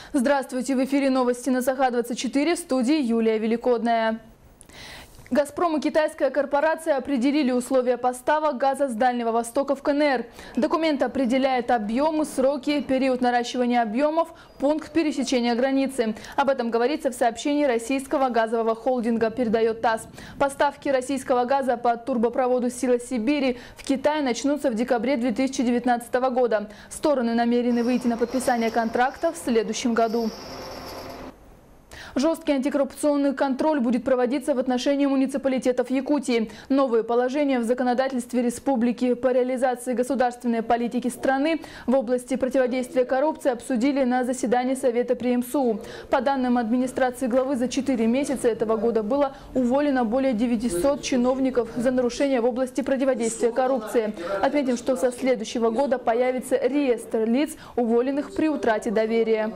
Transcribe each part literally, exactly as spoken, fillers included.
Здравствуйте! В эфире новости на Саха двадцать четыре, в студии Юлия Великодная. «Газпром» и китайская корпорация определили условия поставок газа с Дальнего Востока в ка эн эр. Документ определяет объемы, сроки, период наращивания объемов, пункт пересечения границы. Об этом говорится в сообщении российского газового холдинга, передает ТАСС. Поставки российского газа по турбопроводу «Сила Сибири» в Китай начнутся в декабре две тысячи девятнадцатого года. Стороны намерены выйти на подписание контракта в следующем году. Жесткий антикоррупционный контроль будет проводиться в отношении муниципалитетов Якутии. Новые положения в законодательстве республики по реализации государственной политики страны в области противодействия коррупции обсудили на заседании Совета при эм эс у. По данным администрации главы, за четыре месяца этого года было уволено более девятисот чиновников за нарушения в области противодействия коррупции. Отметим, что со следующего года появится реестр лиц, уволенных при утрате доверия.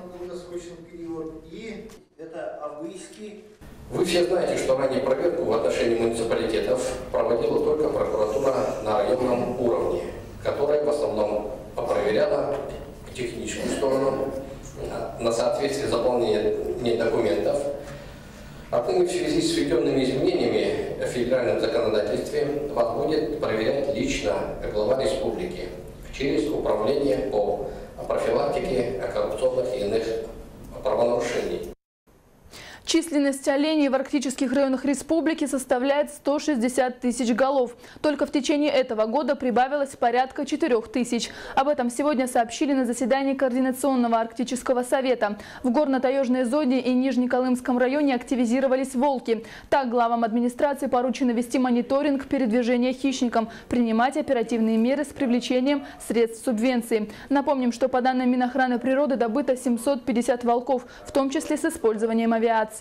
Вы все знаете, что ранее проверку в отношении муниципалитетов проводила только прокуратура на районном уровне, которая в основном проверяла техническую сторону на соответствие заполнения документов. Отныне в связи с введенными изменениями в федеральном законодательстве вас будет проверять лично глава республики через управление по профилактике коррупционных и иных правонарушений. Численность оленей в арктических районах республики составляет сто шестьдесят тысяч голов. Только в течение этого года прибавилось порядка четырёх тысяч. Об этом сегодня сообщили на заседании Координационного арктического совета. В горно-таежной зоне и Нижнеколымском районе активизировались волки. Так, главам администрации поручено вести мониторинг передвижения хищникам, принимать оперативные меры с привлечением средств субвенции. Напомним, что по данным Минохраны природы добыто семьсот пятьдесят волков, в том числе с использованием авиации.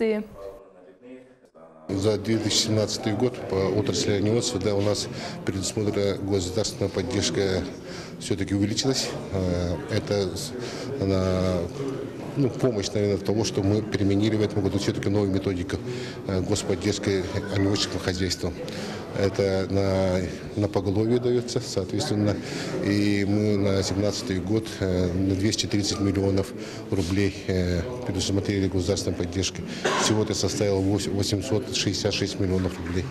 За две тысячи семнадцатый год по отрасли оленеводства, да, у нас предусмотрена государственная поддержка все-таки увеличилась. Это на ну, помощь, наверное, в того, что мы применили в этом году все-таки новую методику господдержки оленеводческого хозяйства. Это на, на поголовье дается, соответственно, и мы на семнадцатый год на двести тридцать миллионов рублей предусмотрели государственной поддержки. Всего это составило восемьсот шестьдесят шесть миллионов рублей.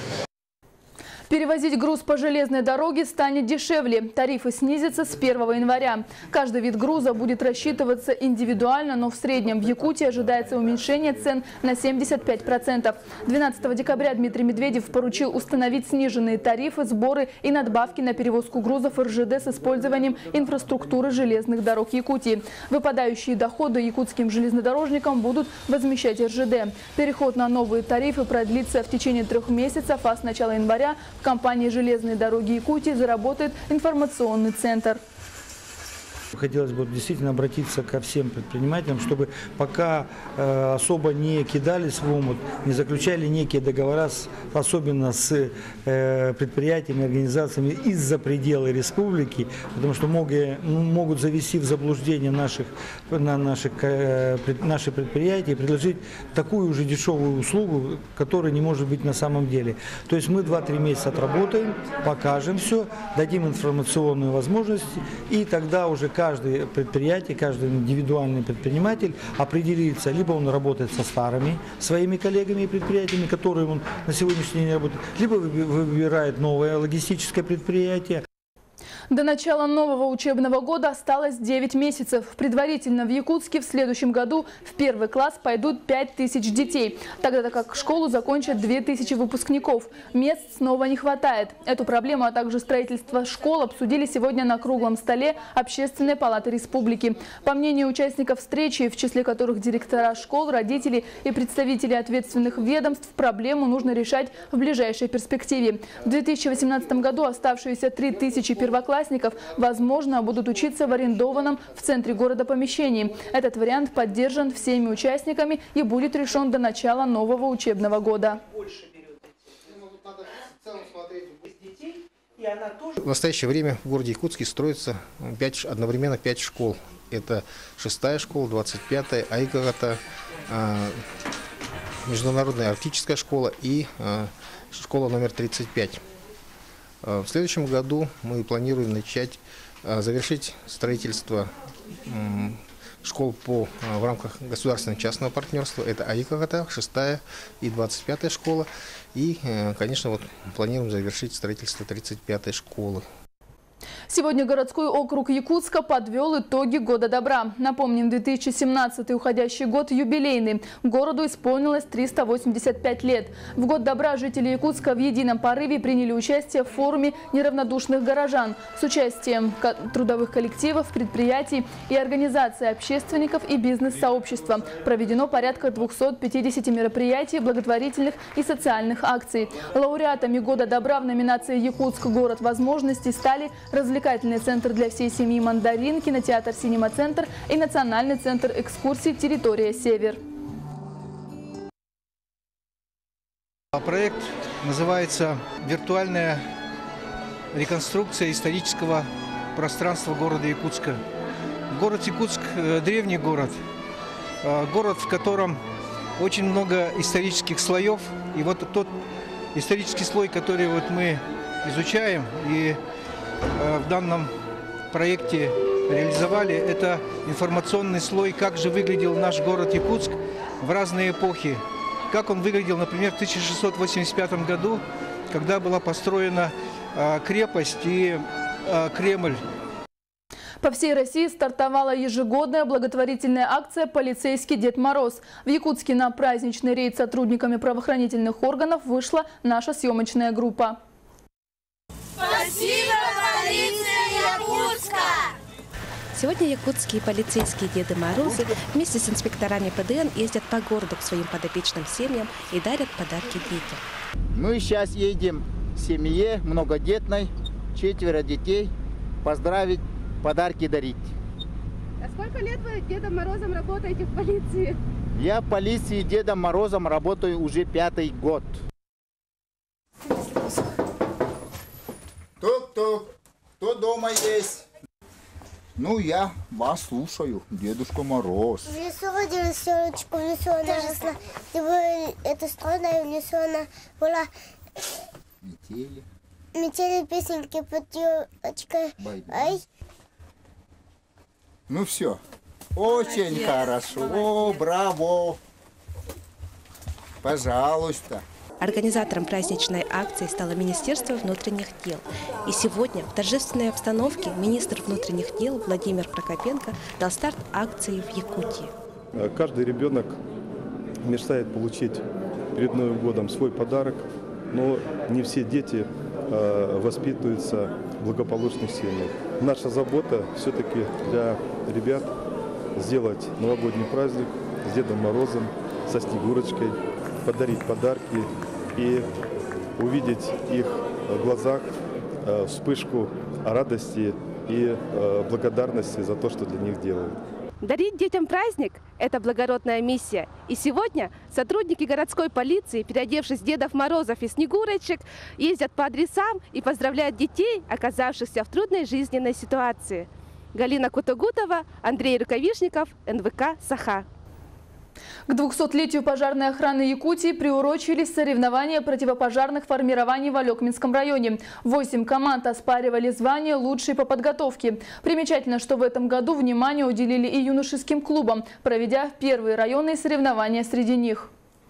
Перевозить груз по железной дороге станет дешевле. Тарифы снизятся с первого января. Каждый вид груза будет рассчитываться индивидуально, но в среднем в Якутии ожидается уменьшение цен на семьдесят пять процентов. двенадцатого декабря Дмитрий Медведев поручил установить сниженные тарифы, сборы и надбавки на перевозку грузов эр жэ дэ с использованием инфраструктуры железных дорог Якутии. Выпадающие доходы якутским железнодорожникам будут возмещать эр жэ дэ. Переход на новые тарифы продлится в течение трех месяцев, а с начала января в компании «Железные дороги Якутии» заработает информационный центр. Хотелось бы действительно обратиться ко всем предпринимателям, чтобы пока э, особо не кидались в омут, не заключали некие договора, с, особенно с э, предприятиями, организациями из-за пределы республики, потому что многие, ну, могут завести в заблуждение наших, на наших, э, пред, наши предприятия и предложить такую же дешевую услугу, которая не может быть на самом деле. То есть мы два-три месяца отработаем, покажем все, дадим информационную возможность, и тогда уже каждый Каждое предприятие, каждый индивидуальный предприниматель определится, либо он работает со старыми своими коллегами и предприятиями, которые он на сегодняшний день работает, либо выбирает новое логистическое предприятие. До начала нового учебного года осталось девять месяцев. Предварительно в Якутске в следующем году в первый класс пойдут пять тысяч детей, тогда как школу закончат две тысячи выпускников. Мест снова не хватает. Эту проблему, а также строительство школ обсудили сегодня на круглом столе Общественной палаты республики. По мнению участников встречи, в числе которых директора школ, родители и представители ответственных ведомств, проблему нужно решать в ближайшей перспективе. В две тысячи восемнадцатом году оставшиеся три тысячи первоклассников возможно, будут учиться в арендованном в центре города помещении. Этот вариант поддержан всеми участниками и будет решен до начала нового учебного года. В настоящее время в городе Якутске строится пять, одновременно пять школ. Это шестая школа, двадцать пятая, Айгагата, Международная арктическая школа и школа номер тридцать пять. В следующем году мы планируем начать, завершить строительство школ по, в рамках государственно-частного партнерства. Это АИК-Агатах, шестая и двадцать пятая школа. И, конечно, вот планируем завершить строительство тридцать пятой школы. Сегодня городской округ Якутска подвел итоги года добра. Напомним, две тысячи семнадцатый уходящий год юбилейный. Городу исполнилось триста восемьдесят пять лет. В год добра жители Якутска в едином порыве приняли участие в форуме неравнодушных горожан с участием трудовых коллективов, предприятий и организаций общественников и бизнес-сообщества. Проведено порядка двухсот пятидесяти мероприятий, благотворительных и социальных акций. Лауреатами года добра в номинации «Якутск. Город возможностей» стали развлекательный центр для всей семьи «Мандарин», кинотеатр «Синема-центр» и национальный центр экскурсий «Территория Север». Проект называется «Виртуальная реконструкция исторического пространства города Якутска». Город Якутск – древний город, город, в котором очень много исторических слоев. И вот тот исторический слой, который вот мы изучаем и в данном проекте реализовали, это информационный слой, как же выглядел наш город Якутск в разные эпохи. Как он выглядел, например, в тысяча шестьсот восемьдесят пятом году, когда была построена крепость и Кремль. По всей России стартовала ежегодная благотворительная акция «Полицейский Дед Мороз». В Якутске на праздничный рейд с сотрудниками правоохранительных органов вышла наша съемочная группа. Спасибо, полиция Якутска! Сегодня якутские полицейские Деды Морозы вместе с инспекторами Пэ Дэ Эн ездят по городу к своим подопечным семьям и дарят подарки детям. Мы сейчас едем в семье многодетной, четверо детей, поздравить, подарки дарить. А сколько лет вы Дедом Морозом работаете в полиции? Я в полиции Дедом Морозом работаю уже пятый год. Тук-тук, кто дома есть? Ну, я вас слушаю, Дедушка Мороз. В лесу водила селочку, в лесу она росла. Это стройная, в лесу она была. Метели. Метели, песенки под елочкой. Ай. Ну все, очень Молодец. Хорошо, Молодец. Браво. Пожалуйста. Организатором праздничной акции стало Министерство внутренних дел. И сегодня в торжественной обстановке министр внутренних дел Владимир Прокопенко дал старт акции в Якутии. Каждый ребенок мечтает получить перед Новым годом свой подарок, но не все дети воспитываются в благополучных семьях. Наша забота все-таки для ребят сделать новогодний праздник с Дедом Морозом, со Снегурочкой, подарить подарки и увидеть их в глазах вспышку радости и благодарности за то, что для них делают. Дарить детям праздник – это благородная миссия. И сегодня сотрудники городской полиции, переодевшись в Дедов Морозов и Снегурочек, ездят по адресам и поздравляют детей, оказавшихся в трудной жизненной ситуации. Галина Кутугутова, Андрей Рукавишников, эн вэ ка «Саха». К двухсотлетию пожарной охраны Якутии приурочились соревнования противопожарных формирований в Алекминском районе. Восемь команд оспаривали звание «Лучшие по подготовке». Примечательно, что в этом году внимание уделили и юношеским клубам, проведя первые районные соревнования среди них.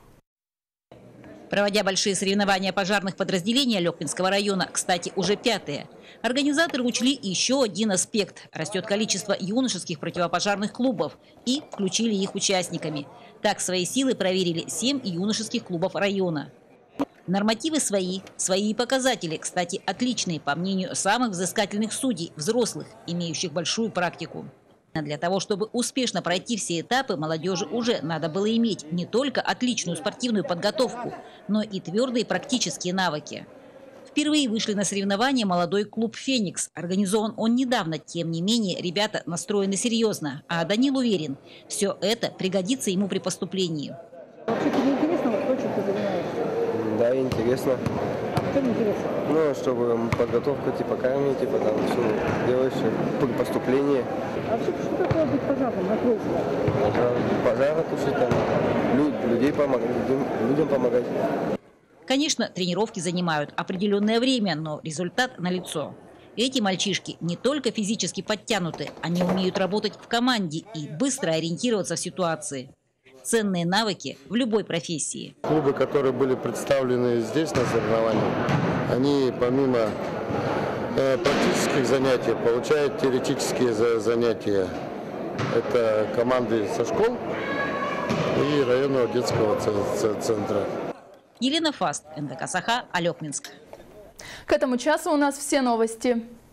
Проводя большие соревнования пожарных подразделений Алекминского района, кстати, уже пятые, организаторы учли еще один аспект – растет количество юношеских противопожарных клубов и включили их участниками. Так свои силы проверили семь юношеских клубов района. Нормативы свои, свои показатели, кстати, отличные, по мнению самых взыскательных судей, взрослых, имеющих большую практику. Для того, чтобы успешно пройти все этапы, молодежи уже надо было иметь не только отличную спортивную подготовку, но и твердые практические навыки. Впервые вышли на соревнования молодой клуб «Феникс». Организован он недавно, тем не менее, ребята настроены серьезно. А Данил уверен, все это пригодится ему при поступлении. Вообще тебе интересно, вот то, чем ты занимаешься? Да, интересно. Что интересно? Ну, чтобы подготовка, типа камни, типа там все делаешь при поступлении. А вообще, что такое быть пожарным, на твой взгляд? Пожары тушить, там, люд, людей помогать, людям, людям помогать. Конечно, тренировки занимают определенное время, но результат налицо. Эти мальчишки не только физически подтянуты, они умеют работать в команде и быстро ориентироваться в ситуации. Ценные навыки в любой профессии. Клубы, которые были представлены здесь на соревнованиях, они помимо э, практических занятий получают теоретические за, занятия. Это команды со школ и районного детского центра. Елена Фаст, эн дэ ка Саха, Алекминск. К этому часу у нас все новости.